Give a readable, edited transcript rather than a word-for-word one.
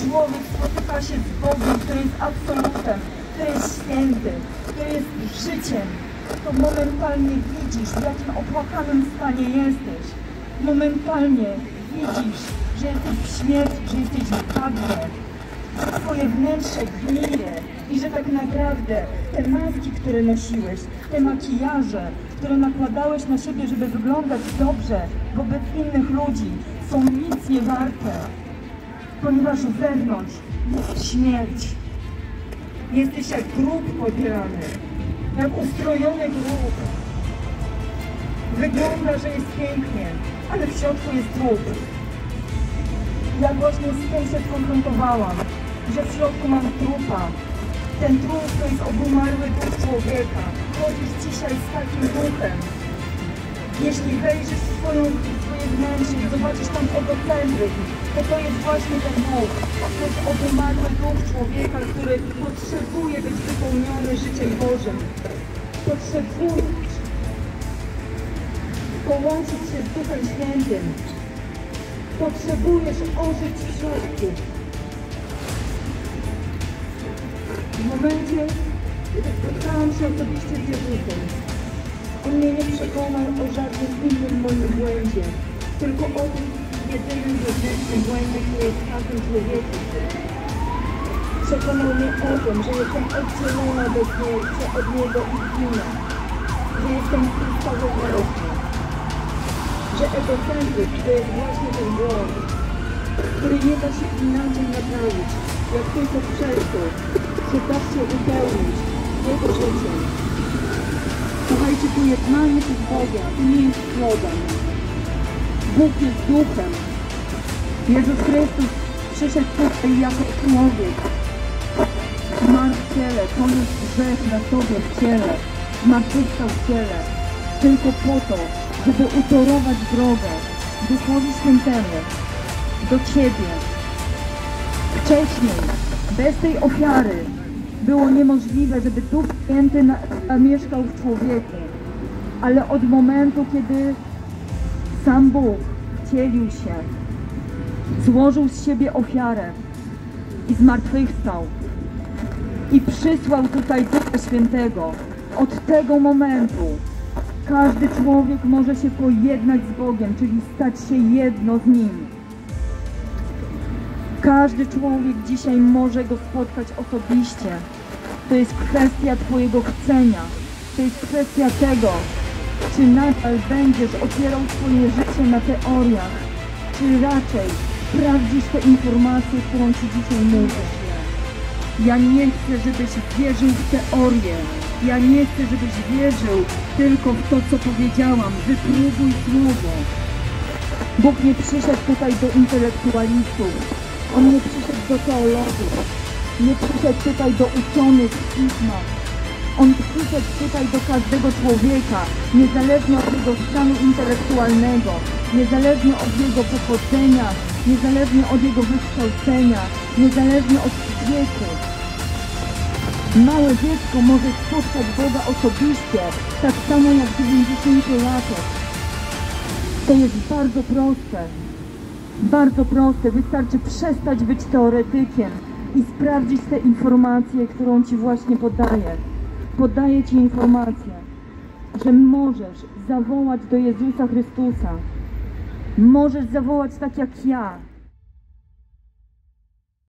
człowiek spotyka się z Bogiem, który jest absolutem, który jest święty, który jest życiem, to momentalnie widzisz, w jakim opłakanym stanie jesteś. Momentalnie widzisz, że jesteś w śmierci, że jesteś w bagnie, że twoje wnętrze gnije i że tak naprawdę te maski, które nosiłeś, te makijaże, które nakładałeś na siebie, żeby wyglądać dobrze wobec innych ludzi, są nic nie warte, ponieważ wewnątrz jest śmierć. Jesteś jak grób podzielany, jak ustrojony grób. Wygląda, że jest pięknie, ale w środku jest trup. Ja właśnie z tym się skonfrontowałam, że w środku mam trupa. Ten trup to jest obumarły duch człowieka. Chodzisz dzisiaj z takim duchem. Jeśli wejrzysz w swoje wnętrze i zobaczysz tam egocentryzm, to jest właśnie ten duch. To jest obumarły duch człowieka, który potrzebuje być wypełniony życiem Bożym. Potrzebujesz połączyć się z Duchem Świętym. Potrzebujesz ożyć w środku. W momencie, kiedy spotkałam się osobiście z Jezusem, On mnie nie przekonał o żadnym innym moim błędzie, tylko o tym jedynym wewnętrznym błędzie, który jest w każdym człowieku. Przekonał mnie o tym, że jestem oddzielona od Niego i ginę, że jestem ustawiona, że egocentryzm to jest właśnie ten błąd, który nie da się inaczej naprawić, jak tylko przez to, że da się upełnić Jego życiem. Słuchajcie, tu jednanie z Bogiem, to nie jest slogan. Bóg jest duchem. Jezus Chrystus przyszedł tutaj jako człowiek. Zmarł w ciele, poniósł grzech na sobie w ciele, zmartwychwstał w ciele, tylko po to, żeby utorować drogę Duchowi Świętemu do Ciebie. Wcześniej, bez tej ofiary, było niemożliwe, żeby Duch Święty mieszkał w człowieku. Ale od momentu, kiedy sam Bóg wcielił się, złożył z siebie ofiarę i zmartwychwstał i przysłał tutaj Ducha Świętego, od tego momentu każdy człowiek może się pojednać z Bogiem, czyli stać się jedno z Nim. Każdy człowiek dzisiaj może Go spotkać osobiście. To jest kwestia Twojego chcenia. To jest kwestia tego, czy nadal będziesz opierał swoje życie na teoriach, czy raczej sprawdzisz tę informację, którą Ci dzisiaj mówię. Ja nie chcę, żebyś wierzył w teorię. Ja nie chcę, żebyś wierzył tylko w to, co powiedziałam. Wypróbuj słowo. Bóg nie przyszedł tutaj do intelektualistów. On nie przyszedł do teologów. Nie przyszedł tutaj do uczonych w pismach. On przyszedł tutaj do każdego człowieka, niezależnie od jego stanu intelektualnego, niezależnie od jego pochodzenia, niezależnie od jego wykształcenia, niezależnie od wieku. Małe dziecko może spotkać Boga osobiście, tak samo jak 90-latek. To jest bardzo proste. Bardzo proste. Wystarczy przestać być teoretykiem i sprawdzić tę informację, którą Ci właśnie podaję. Podaję Ci informację, że możesz zawołać do Jezusa Chrystusa. Możesz zawołać tak jak ja.